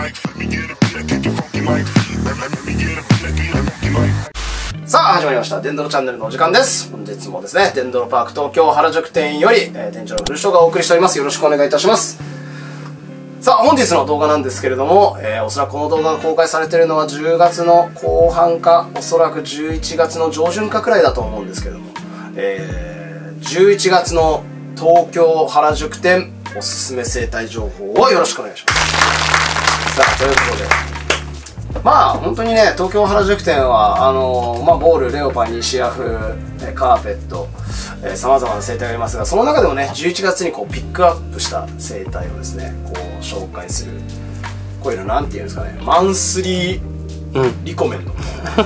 さあ始まりましたデンドロチャンネルのお時間です。本日もですねデンドロパーク東京原宿店より、店長の古翔がお送りしております。よろしくお願いいたします。さあ本日の動画なんですけれども、おそらくこの動画が公開されているのは10月の後半かおそらく11月の上旬かくらいだと思うんですけれども、11月の東京原宿店おすすめ生態情報をよろしくお願いします。さあということでまあ本当にね東京原宿店はボール、レオパ、西ヤフ、カーペットさまざまな生態がありますが、その中でもね11月にこうピックアップした生態をですねこう紹介する、こういうのなんていうんですかね、マンスリーリコメンドみたいな、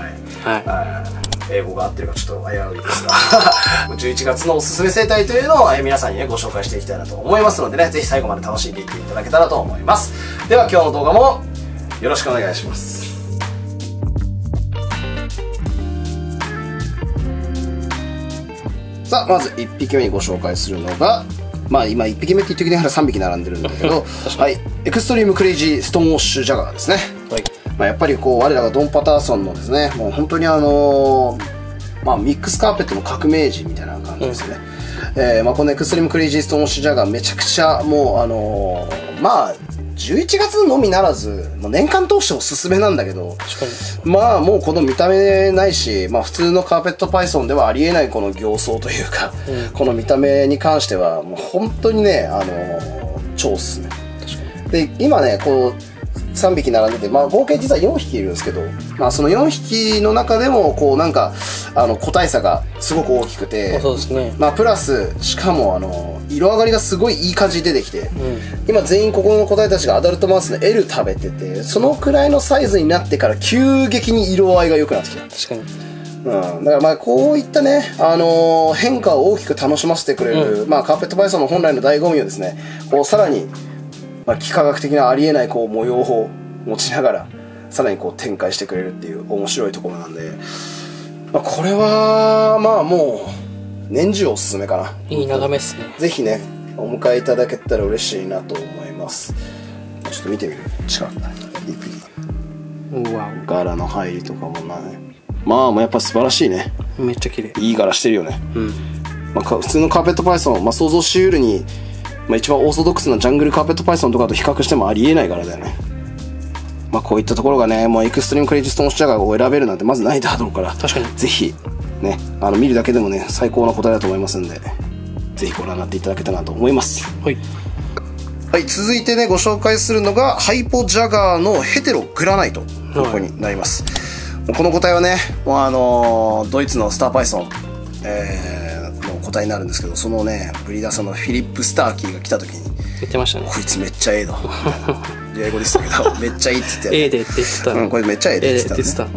英語が合ってるかちょっと危ういですが11月のおすすめ生態というのを皆さんにねご紹介していきたいなと思いますのでね、ぜひ最後まで楽しんでいっていただけたらと思います。では今日の動画もよろしくお願いします。さあまず1匹目にご紹介するのが、まあ今1匹目って言ってきながら3匹並んでるんだけどはい、エクストリームクレイジーストーンウォッシュジャガーですね。はい、まあやっぱりこう我らがドン・パターソンのですね、もう本当にミックスカーペットの革命児みたいな感じですね。このエクストリームクレイジーストーンウォッシュジャガーめちゃくちゃもう11月のみならず、年間通しておすすめなんだけど、まあもうこの見た目ないし、まあ普通のカーペットパイソンではありえないこの形相というか、この見た目に関してはもう本当にね、超おすすめ。で、今ね、こう、3匹並んでて、まあ合計実は4匹いるんですけど、まあその4匹の中でも、こうなんか、個体差がすごく大きくて、 そうですね。 まあプラス、しかも色上がりがすごいいい感じに出てきて、今全員ここの個体たちがアダルトマウスの L 食べてて、そのくらいのサイズになってから急激に色合いが良くなってきた。 確かに。 だからまあこういったね、変化を大きく楽しませてくれる、まあカーペットパイソンの本来の醍醐味をですね、こうさらに、幾何学的なありえないこう模様を持ちながらさらにこう展開してくれるっていう面白いところなんで、これはまあもう年中おすすめかな。 いい眺めっすね。ぜひねお迎えいただけたら嬉しいなと思います。ちょっと見てみる、近くから柄の入りとかもない。まあもうやっぱ素晴らしいね。 めっちゃ綺麗。 いい柄してるよね。普通のカーペットパイソン、想像しうるに一番オーソドックスなジャングルカーペットパイソンとかと比較してもありえない柄だよね。こういったところがね、もうエクストリームクレイジーストーンウォッシュジャガーを選べるなんてまずないだろうから、 確かにぜひね見るだけでもね最高な答えだと思いますんで、ぜひご覧になっていただけたらなと思います。はい、続いてねご紹介するのがハイポジャガーのヘテログラナイトここになります。この個体はねもうドイツのスターパイソン、の個体になるんですけど、そのねブリーダーさんのフィリップ・スターキーが来た時に言ってましたね。 こいつめっちゃええだ英語でしたけどめっちゃいいって言って、 ええでって言ってたの。 これめっちゃええでって言ってた。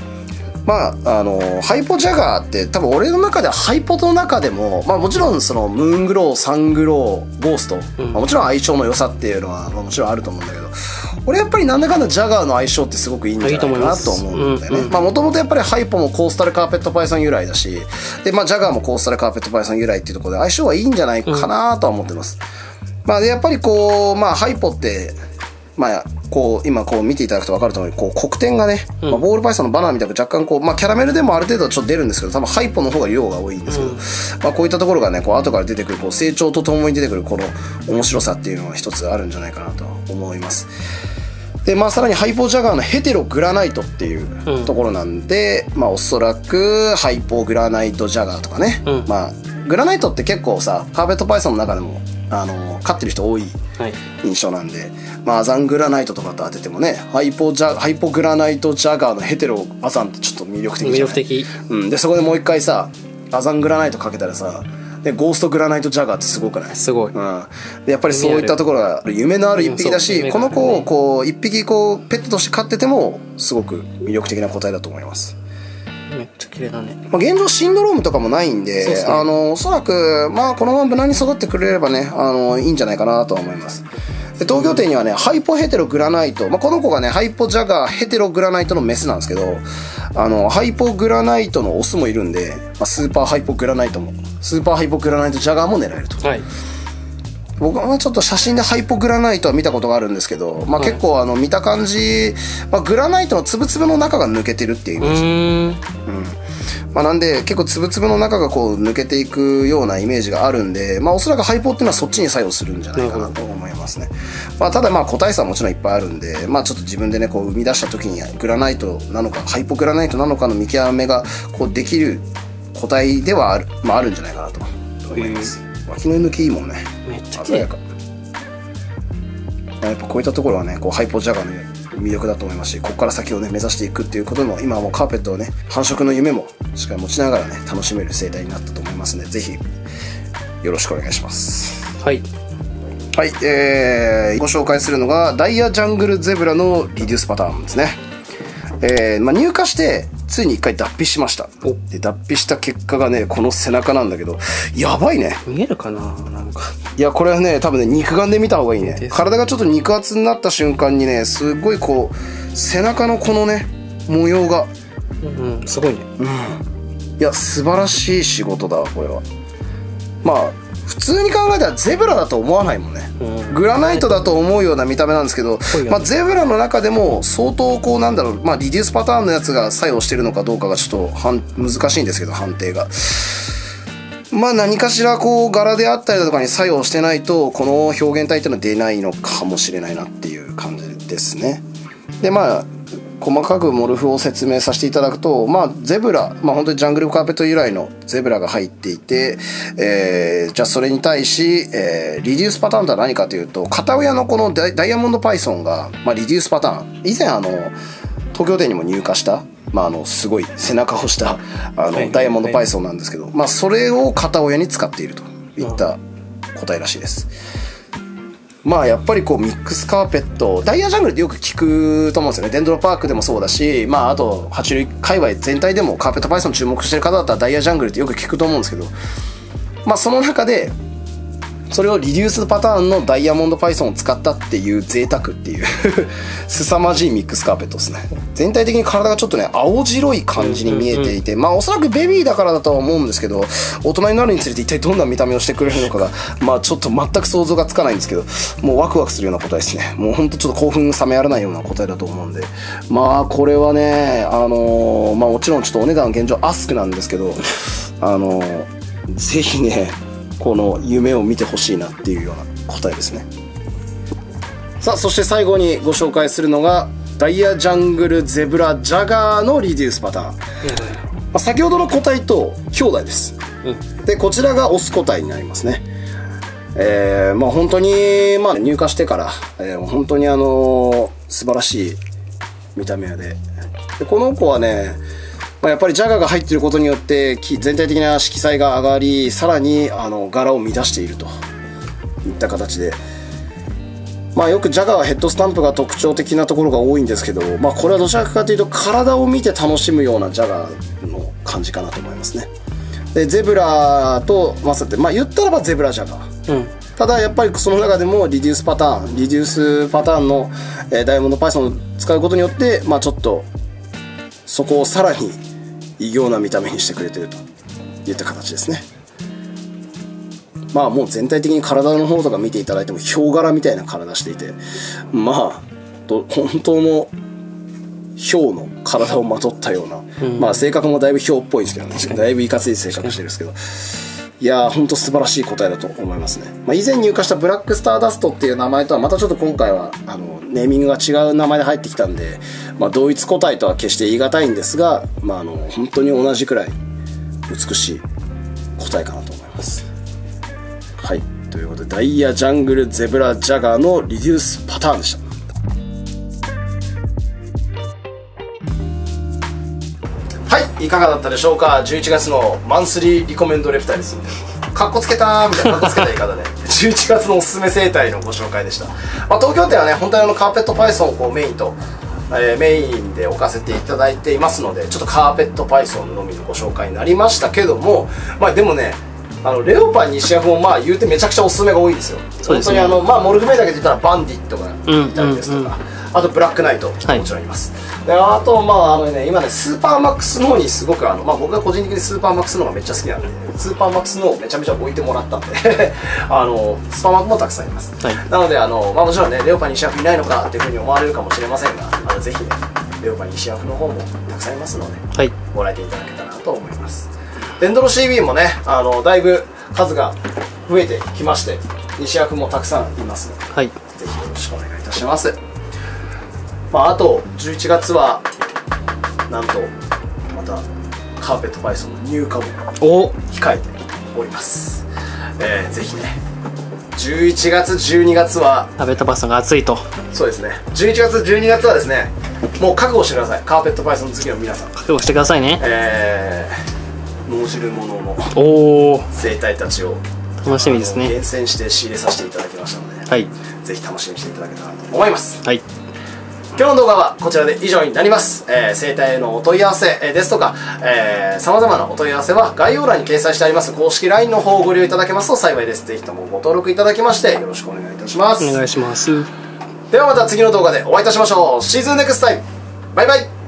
ハイポジャガーって多分俺の中ではハイポの中でも、もちろんそのムーングロー、サングロー、ゴースト、もちろん相性の良さっていうのはもちろんあると思うんだけど、俺やっぱりなんだかんだジャガーの相性ってすごくいいんじゃないかなと思うんだよね。もともとやっぱりハイポもコースタルカーペットパイソン由来だし、でジャガーもコースタルカーペットパイソン由来っていうところで相性はいいんじゃないかなとは思ってます。でやっぱりこうハイポってこう今こう見ていただくと分かるとおり、こう黒点がね、ボールパイソンのバナナみたく若干こうキャラメルでもある程度ちょっと出るんですけど、多分ハイポの方が量が多いんですけど、こういったところがねこう後から出てくるこう成長とともに出てくるこの面白さっていうのは一つあるんじゃないかなと思います。でさらにハイポジャガーのヘテログラナイトっていうところなんで、おそらくハイポグラナイトジャガーとかね、グラナイトって結構さカーペットパイソンの中でも飼ってる人多い印象なんで、アザングラナイトとかと当ててもね、ハイポグラナイトジャガーのヘテロアザンってちょっと魅力的じゃない？魅力的。でそこでもう一回さアザングラナイトかけたらさ、でゴーストグラナイトジャガーってすごくない？すごい。でやっぱりそういったところが夢のある一匹だし、この子をこう一匹こうペットとして飼っててもすごく魅力的な個体だと思います。 めっちゃ綺麗だね。 現状シンドロームとかもないんで、おそらくこのまま無難に育ってくれればねいいんじゃないかなとは思います。で東京店にはねハイポヘテログラナイト、この子がねハイポジャガーヘテログラナイトのメスなんですけど、ハイポグラナイトのオスもいるんで、スーパーハイポグラナイトジャガーも狙えると。 僕はちょっと写真でハイポグラナイトは見たことがあるんですけど、まあ、結構見た感じ、まあ、グラナイトのつぶつぶの中が抜けてるっていうイメージ。まあ、なんで結構つぶつぶの中がこう抜けていくようなイメージがあるんで、まあ、おそらくハイポっていうのはそっちに作用するんじゃないかなと思いますね。まあ、ただまあ個体差はもちろんいっぱいあるんで、まあ、ちょっと自分でねこう生み出した時にグラナイトなのかハイポグラナイトなのかの見極めがこうできる個体ではある、まあ、あるんじゃないかなと思います。脇の抜きいいもんね。 めっちゃ鮮やか。やっぱこういったところはねこうハイポジャガーの魅力だと思いますし、ここから先をね目指していくっていうことも今はもうカーペットをね繁殖の夢もしっかり持ちながらね楽しめる生態になったと思いますので、ぜひよろしくお願いします。 はい。 はい、ご紹介するのがダイヤジャングルゼブラのリデュースパターンですね。まあ、入荷してついに一回脱皮しました。で脱皮した結果がねこの背中なんだけど、やばいね。 見えるかな、なんか。 いやこれはね多分ね肉眼で見た方がいいね。体がちょっと肉厚になった瞬間にねすごいこう背中のこのね模様がすごいね。 いや素晴らしい仕事だこれは。まあ普通に考えたらゼブラだと思わないもんね。グラナイトだと思うような見た目なんですけど、まあ、ゼブラの中でも相当こうなんだろう、まあ、リデュースパターンのやつが作用してるのかどうかがちょっと難しいんですけど判定が。まあ何かしらこう柄であったりだとかに作用してないとこの表現体っていうのは出ないのかもしれないなっていう感じですね。でまあ細かくモルフを説明させていただくと、まあ、ゼブラ、まあ、本当にジャングルカーペット由来のゼブラが入っていて、じゃあそれに対し、リデュースパターンとは何かというと、片親のこのダイヤモンドパイソンが、まあ、リデュースパターン、以前東京店にも入荷した、まあ、すごい背中をしたダイヤモンドパイソンなんですけど、まあ、それを片親に使っているといった個体らしいです。まあやっぱりこうミックスカーペットダイヤジャングルってよく聞くと思うんですよね。デンドロパークでもそうだし、まああと爬虫類界隈全体でもカーペットパイソン注目してる方だったらダイヤジャングルってよく聞くと思うんですけど、まあその中でそれをリデュースパターンのダイヤモンドパイソンを使ったっていう贅沢っていう凄まじいミックスカーペットですね。全体的に体がちょっとね青白い感じに見えていて、まあおそらくベビーだからだとは思うんですけど、大人になるにつれて一体どんな見た目をしてくれるのかがまあちょっと全く想像がつかないんですけど、もうワクワクするような答えですね。もうほんとちょっと興奮冷めやらないような答えだと思うんで、まあこれはねまあもちろんちょっとお値段現状アスクなんですけどぜひねこの夢を見てほしいなっていうような答えですね。さあそして最後にご紹介するのがダイヤジャングルゼブラジャガーのリデュースパターン。まあ、先ほどの個体と兄弟です。でこちらがオス個体になりますね。まあ本当に、まあ、入荷してから、本当に素晴らしい見た目で、この子はねまあ、やっぱりジャガーが入っていることによって全体的な色彩が上がり、さらに柄を乱しているといった形で、まあよくジャガーはヘッドスタンプが特徴的なところが多いんですけど、まあこれはどちらかというと体を見て楽しむようなジャガーの感じかなと思いますね。でゼブラとマサって、まあ言ったらばゼブラジャガー、ただやっぱりその中でもリデュースパターンの、ダイヤモンドパイソンを使うことによって、まあちょっとそこをさらに異様な見た目にしてくれているといった形ですね。まあもう全体的に体の方とか見ていただいてもヒョウ柄みたいな体していて、まあ本当のヒョウの体をまとったような、まあ性格もだいぶヒョウっぽいんですけどね、だいぶいかつい性格してるんですけど、いやー本当素晴らしい答えだと思いますね。まあ、以前入荷したブラックスターダストっていう名前とはまたちょっと今回はネーミングが違う名前で入ってきたんで、まあ、同一個体とは決して言い難いんですが、まあ、本当に同じくらい美しい個体かなと思います。はい、ということでダイヤジャングルゼブラジャガーのリデュースパターンでした。はい、いかがだったでしょうか。11月のマンスリーリコメンドレプタイルズ、かっこつけたーみたいなかっこつけた言い方で11月のおすすめ生態のご紹介でした。まあ、東京店はね本当にカーペットパイソンをこうメインで置かせていただいていますので、ちょっとカーペットパイソンのみのご紹介になりましたけども、まあでもねレオパン西ヤフもまあ言うてめちゃくちゃおすすめが多いですよ。本当にまあモルフメイだけで言ったらバンディットがいたりですとか、 あとブラックナイトもはいちろんいます、であと今ねスーパーマックスの方にすごく僕が個人的にスーパーマックスの方がめっちゃ好きなんで、スーパーマックスの方をめちゃめちゃ置いてもらったんでスーパーマックもたくさんいます、 はいなのでもちろんねレオパ西役いないのかっていうふうに思われるかもしれませんが、ぜひねレオパ西役の方もたくさんいますので、 はい。 ご来店いただけたらなと思います。デンドロ CB もねだいぶ数が増えてきまして、西役もたくさんいますので、 はい。 ぜひよろしくお願いいたします。あと11月はなんとまたカーペットパイソンの入荷もお控えております。ぜひね11月12月はカーペットパイソンが熱いと。 そうですね、11月12月はですね、もう覚悟してください、カーペットパイソン好きの皆さん。 覚悟してくださいね。 脳汁もののおお、 生態たちを楽しみですね。 厳選して仕入れさせていただきましたので、 はい。 ぜひ楽しみにしていただけたらと思います。 はい。 今日の動画はこちらで以上になります。生態へのお問い合わせですとか、様々なお問い合わせは概要欄に掲載してあります公式 LINE の方をご利用いただけますと幸いです。ぜひともご登録いただきましてよろしくお願いいたします。 お願いします。 ではまた次の動画でお会いいたしましょう。シーズンネクスタイム。バイバイ。